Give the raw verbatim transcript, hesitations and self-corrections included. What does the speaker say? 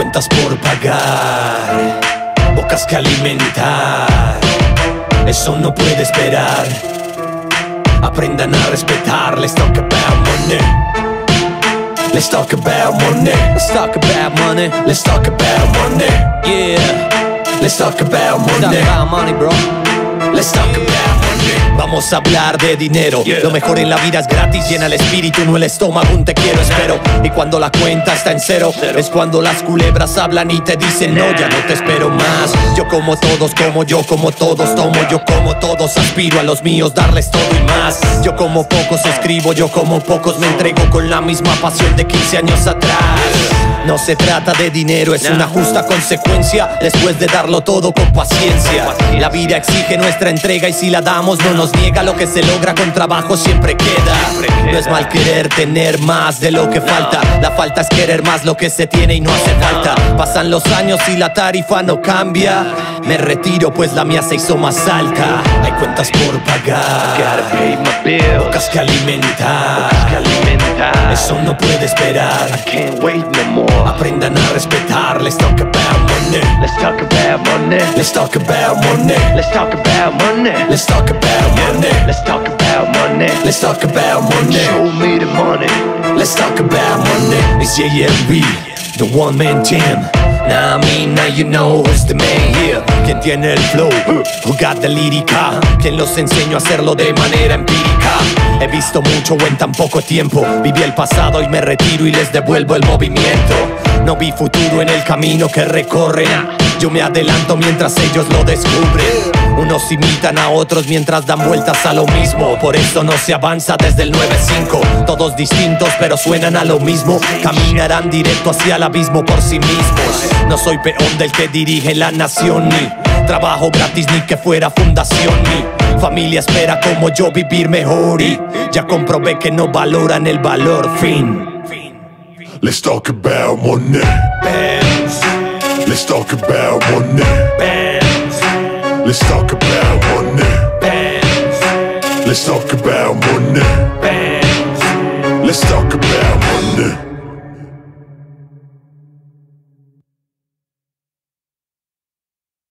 cuentas por pagar, bocas que alimentar. Eso no puede esperar. Aprendan a respetar. Let's talk about money. Let's talk about money. Let's talk about money. Let's talk about money. Yeah. Let's talk about money. Let's talk about money, bro. Let's talk about money. Vamos a hablar de dinero. Yeah. Lo mejor en la vida es gratis. Llena el espíritu, no el estómago. Un te quiero, espero. Y cuando la cuenta está en cero, cero, es cuando las culebras hablan y te dicen no, ya no te espero más. Yo como todos, como yo, como todos tomo. Yo como todos, aspiro a los míos, darles todo y más. Yo como pocos escribo, yo como pocos me entrego con la misma pasión de quince años atrás. No se trata de dinero, es una justa consecuencia después de darlo todo con paciencia. La vida exige nuestra entrega y si la damos no nos niega. Lo que se logra con trabajo siempre queda. No es mal querer tener más de lo que falta. La falta es querer más lo que se tiene y no hace falta. Pasan los años y la tarifa no cambia. Me retiro pues la mía se hizo más alta. Hay cuentas por pagar, bocas que alimentar. Eso no puede esperar. Aprendan a respetar. Let's talk about money. Let's talk about money. Let's talk about money. Let's talk about money. Let's talk about money. Let's talk about money. Let's talk about money. Show me the money. Let's talk about money. It's M Vee, the one man team. Now I mean, now you know who's the man here. ¿Quién tiene el flow? Who got the lírica? ¿Quién los enseñó a hacerlo de manera empírica? He visto mucho en tan poco tiempo. Viví el pasado y me retiro y les devuelvo el movimiento. No vi futuro en el camino que recorren. Yo me adelanto mientras ellos lo descubren. Unos imitan a otros mientras dan vueltas a lo mismo. Por eso no se avanza desde el nueve cinco. Todos distintos pero suenan a lo mismo. Caminarán directo hacia el abismo por sí mismos. No soy peón del que dirige la nación, ni trabajo gratis ni que fuera fundación. Mi familia espera como yo vivir mejor y ya comprobé que no valoran el valor. Fin. Let's talk about money. Bands. Let's talk about money. Bands. Let's talk about money. Bands. Let's talk about money. Bands. Let's talk about money.